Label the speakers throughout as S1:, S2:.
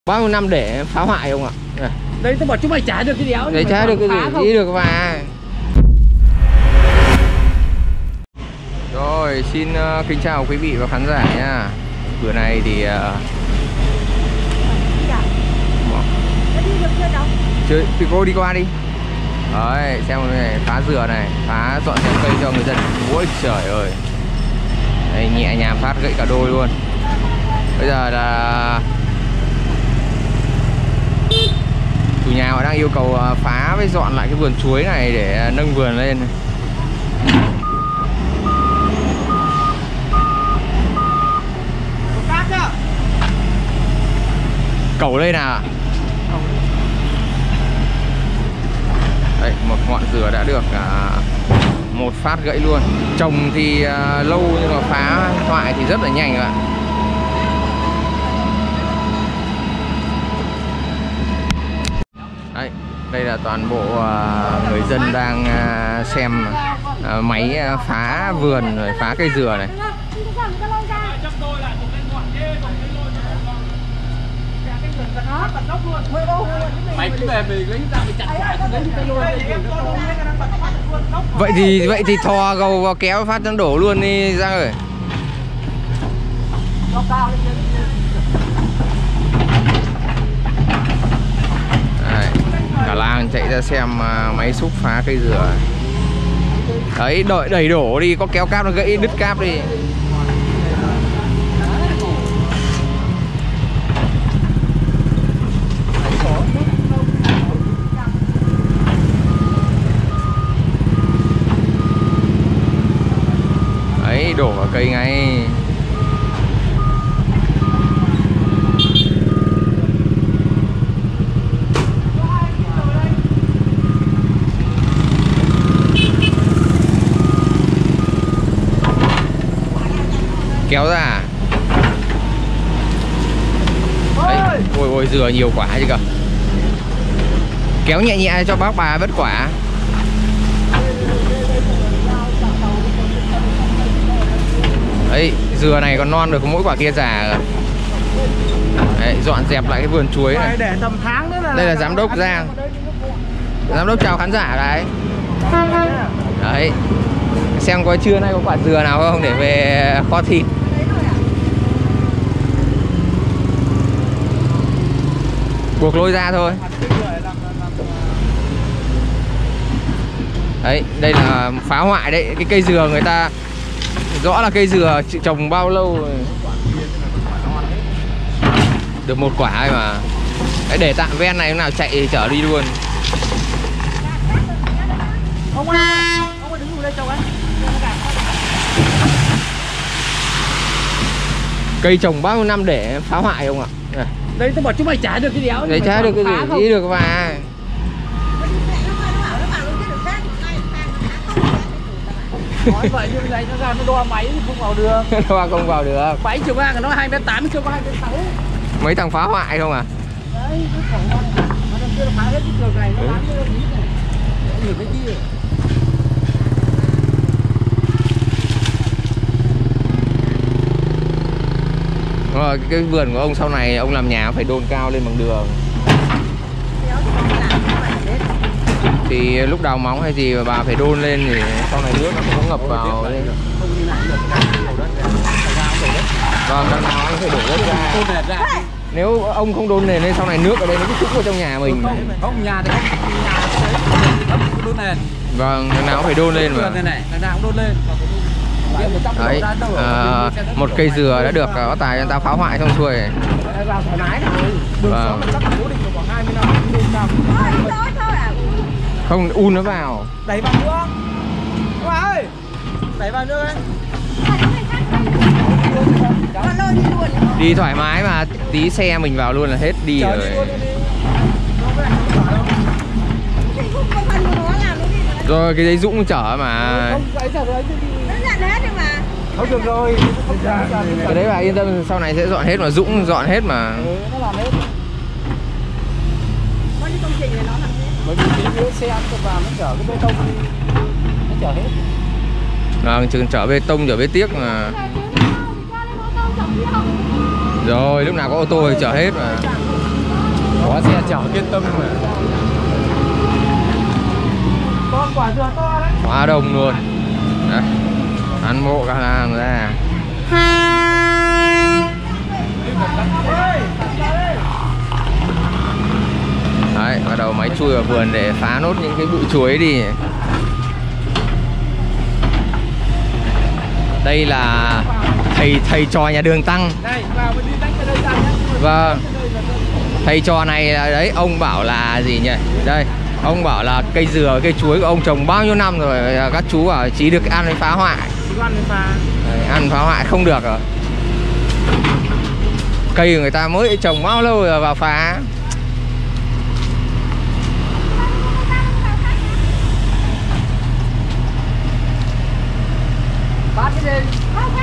S1: Bao nhiêu năm để phá hoại không ạ?
S2: Đấy tôi bảo chúng mày trả được cái đéo.
S1: Đấy trả được cái gì? Chỉ được mà. Rồi, xin kính chào quý vị và khán giả nha. Bữa nay thì chơi thì cô đi qua đi. Đấy, xem này, phá dừa này, phá dọn dẹp cây cho người dân. Ôi trời ơi. Đây, nhẹ nhàng phát gãy cả đôi luôn. Bây giờ là chủ nhà họ đang yêu cầu phá với dọn lại cái vườn chuối này để nâng vườn lên. Cẩu lên nào. Đấy, một ngọn dừa đã được một phát gãy luôn. Trồng thì lâu nhưng mà phá hoại thì rất là nhanh các bạn. Đấy, đây là toàn bộ người dân đang xem máy phá vườn rồi phá cây dừa này. Vậy thì thò gầu vào kéo phát nó đổ luôn đi ra rồi. Đấy, cả làng chạy ra xem máy xúc phá cây dừa. Đấy, đẩy đổ đi, có kéo cáp nó gãy đứt cáp đi. Đấy, đổ vào cây ngay. Kéo ra. Đấy, ôi dừa nhiều quả chứ cơ. Kéo nhẹ nhẹ cho bác bà vất quả. Đấy, dừa này còn non được, mỗi quả kia già rồi. Đấy, dọn dẹp lại cái vườn chuối này.
S2: Để tầm tháng nữa là...
S1: Đây là giám đốc Giang. Giám đốc chào khán giả đấy. Đấy, xem có trưa nay có quả dừa nào không để về kho thịt. Buộc lôi ra thôi. Đấy, đây là phá hoại đấy. Cái cây dừa người ta rõ là cây dừa trồng bao lâu rồi. Được một quả ấy mà. Đấy, để tạm ven này lúc nào chạy thì chở đi luôn.
S2: Ông ơi đứng ngồi đây chồng anh.
S1: Cây trồng bao nhiêu năm để phá hoại không ạ?
S2: Đấy tôi bảo chúng mày trả được cái đéo.
S1: Đấy trả được cái gì? Chỉ được mà.
S2: Nói vậy như này nó ra nó đo máy thì không vào được.
S1: Đo không vào được.
S2: Máy chiều ngang nó 2m8 chưa có 2m6.
S1: Mấy thằng phá hoại không à?
S2: Đấy, cái khẩu nó này. Mà đằng kia là phá hết cái trường này nó bán cái đơn ý này. Nhiều cái kia.
S1: Rồi, cái vườn của ông sau này ông làm nhà phải đôn cao lên bằng đường. Thì lúc đào móng hay gì mà bà phải đôn lên thì sau này nước nó không có ngập vào đây. Vâng, đang nói phải đổ đất ra. Nếu ông không đôn nền nên sau này nước ở đây nó cứ trút vào trong nhà mình.
S2: Không, nhà thì không đôn nền.
S1: Vâng, lần nào cũng phải đôn lên mà.
S2: Lần nào cũng đôn lên.
S1: Đấy, một cây dừa đã được có tài cho ta phá hoại xong xuôi. Vâng. Không un nó vào.
S2: Đẩy vào nữa. Các bạn ơi, đẩy vào nữa anh.
S1: Đi thoải mái mà, tí xe mình vào luôn là hết đi rồi. Rồi cái đấy Dũng chở mà.
S2: Không được rồi.
S1: Cái đấy bà yên tâm, sau này sẽ dọn hết mà, Dũng dọn hết mà.
S2: Nó làm hết. Bao nhiêu công trình này nó làm hết. Bởi vì cái xe ăn vào nó chở cái bê tông đi. Nó chở hết.
S1: Vâng, chừng chở bê tông, chở bê tiếc mà. Rồi, lúc nào có ô tô thì chở hết mà.
S2: Có xe chở yên tâm mà. Con quả dừa to đấy.
S1: Quá đông luôn. Đấy. Ăn bộ cả làm ra. Đấy, bắt đầu máy chui vào vườn để phá nốt những cái bụi chuối đi. Đây là thầy trò nhà đường Tăng. Vâng. Thầy trò này là đấy, ông bảo là gì nhỉ? Đây, ông bảo là cây dừa, cây chuối của ông trồng bao nhiêu năm rồi, các chú bảo chỉ được ăn với phá hoại. Ăn phá hoại không được rồi. Cây của người ta mới trồng bao lâu rồi vào phá.
S2: Phát cái gì?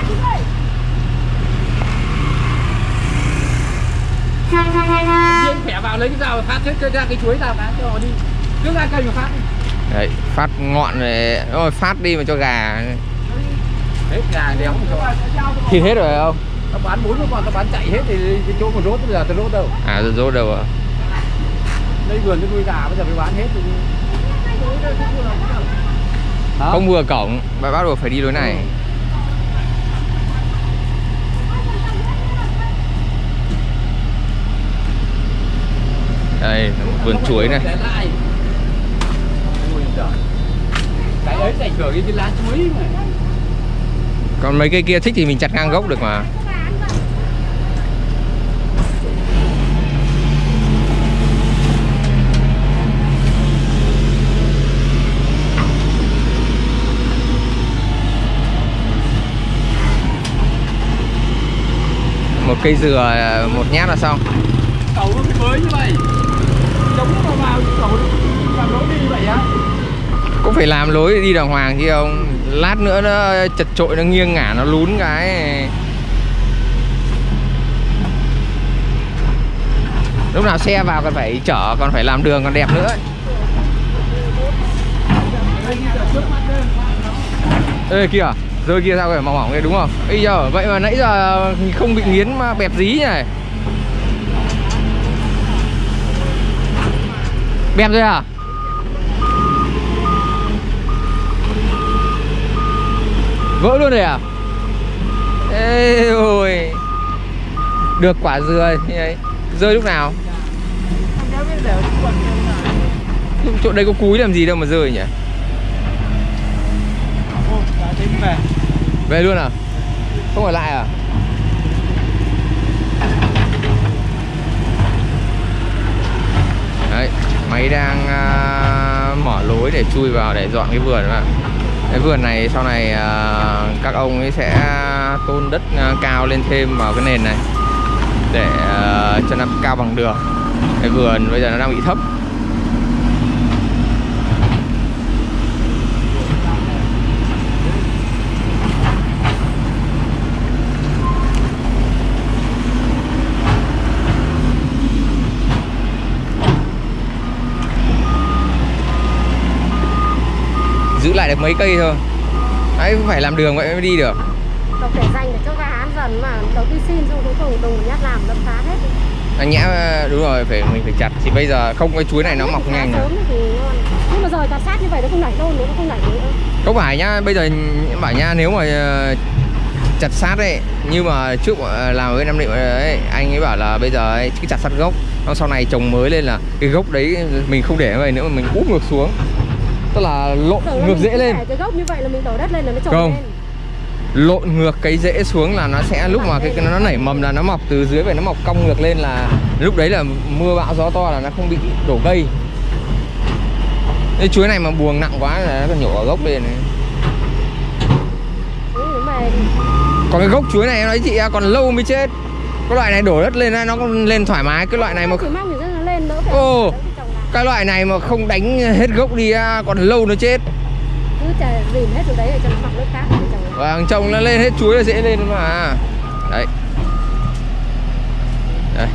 S2: Điên khỏe vào lấy cái rào phát hết ra cái chuối rào cái cho họ đi. Cứ ra cây mà phát đi.
S1: Đấy, phát ngọn này, rồi phát đi mà cho gà.
S2: Hết gà đéo mà cho.
S1: Thịt hết rồi không?
S2: Tao bán 4 con, tao bán chạy hết thì cái chỗ còn rốt bây giờ tao rốt đâu.
S1: À, rốt đâu à?
S2: Đây vườn tôi nuôi gà bây giờ phải bán hết rồi.
S1: Không vừa cổng, bà bắt buộc phải đi lối này. Đây, vườn chuối này.
S2: Cái ấy ảnh hưởng đến cái lá chuối mà.
S1: Còn mấy cây kia thích thì mình chặt ngang gốc được mà. Một cây dừa, một nhát là xong.
S2: Cậu nó phải mới như vậy. Chống nó vào cậu làm lối đi vậy á.
S1: Cũng phải làm lối đi đàng hoàng chứ không. Lát nữa nó chật chội, nó nghiêng ngả, nó lún cái. Lúc nào xe vào còn phải chở, còn phải làm đường còn đẹp nữa. Ê kìa, rơi kia sao vậy, mỏng mỏng kia đúng không? Ây giờ vậy mà nãy giờ không bị nghiến mà bẹp dí này. Bẹp rồi à? Vỡ luôn rồi à? Ê ôi. Được quả dừa như đấy. Rơi lúc nào? Chỗ đây có cúi làm gì đâu mà rơi nhỉ? Về luôn à? Không ở lại à? Đấy, máy đang mở lối để chui vào để dọn cái vườn mà. Cái vườn này sau này các ông ấy sẽ tôn đất cao lên thêm vào cái nền này để cho nó cao bằng đường. Cái vườn bây giờ nó đang bị thấp. Giữ lại được mấy cây thôi. Đấy, phải làm đường vậy mới đi được.
S3: Đọc để dành để cho gà ăn dần mà đầu đi xin xong cuối cùng đùng nhát làm đâm phá hết.
S1: Anh Nhã đúng rồi, mình phải chặt. Thì bây giờ không, cái chuối này nó mọc nhanh rồi.
S3: Nhưng mà rồi chặt sát như vậy nó không nảy đâu nữa, nó không nảy nữa.
S1: Không phải nhá, bây giờ bảo nha, nếu mà chặt sát ấy, nhưng mà trước làm với Nam Định ấy, anh ấy bảo là bây giờ ấy, cứ chặt sát gốc, xong sau này trồng mới lên là cái gốc đấy mình không để như vậy nữa mà mình úp ngược xuống. Tức là lộn ngược rễ lên.
S3: Cái gốc như vậy là mình đổ đất lên là nó trồng
S1: không
S3: lên.
S1: Lộn ngược cái rễ xuống là nó sẽ lúc mà cái nó nảy mầm là nó mọc từ dưới về, nó mọc cong ngược lên là lúc đấy là mưa bão gió to là nó không bị đổ cây. Cái chuối này mà buồng nặng quá là nó còn nhổ ở gốc lên này. Còn cái gốc chuối này em nói chị còn lâu mới chết. Cái loại này đổ đất lên nó lên thoải mái. Cái loại này mà cái loại này mà không đánh hết gốc đi còn lâu nó chết.
S3: Cứ dìm hết từ đấy để cho nó mọc lớp khác.
S1: Vâng, trồng nó lên hết chuối là dễ lên mà. Đấy. Đây.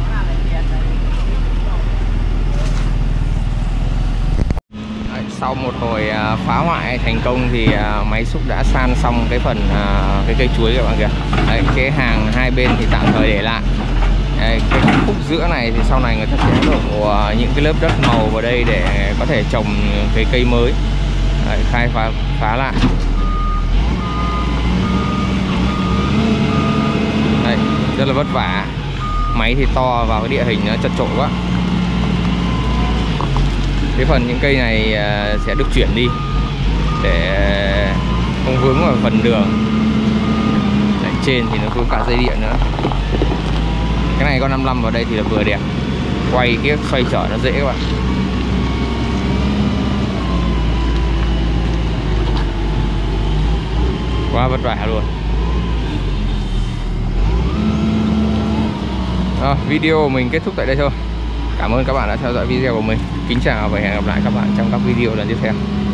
S1: Đấy, sau một hồi phá hoại thành công thì máy xúc đã san xong cái phần cái cây chuối các bạn kìa. Đấy, cái hàng hai bên thì tạm thời để lại. cái khúc giữa này thì sau này người ta sẽ đổ những cái lớp đất màu vào đây để có thể trồng cái cây mới. Đấy, khai phá lại. Đây, rất là vất vả. Máy thì to vào cái địa hình nó chật chội quá. Cái phần những cây này sẽ được chuyển đi để không vướng vào phần đường. Đấy, trên thì nó vướng cả dây điện nữa. Cái này con 55 vào đây thì là vừa đẹp. Quay cái xoay trở nó dễ các bạn. Quá vất vả luôn. Video mình kết thúc tại đây thôi. Cảm ơn các bạn đã theo dõi video của mình. Kính chào và hẹn gặp lại các bạn trong các video lần tiếp theo.